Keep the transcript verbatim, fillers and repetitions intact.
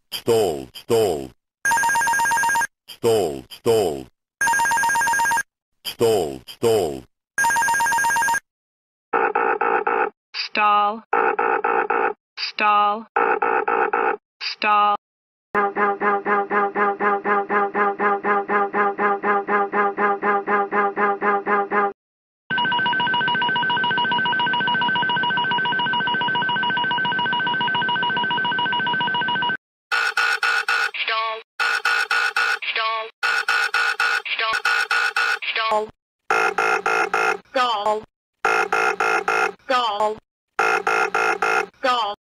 stall, stall, stall, stall, stall, stall, stall, stall, stall. Stall, stall, stall, stall, stall, stall, stall.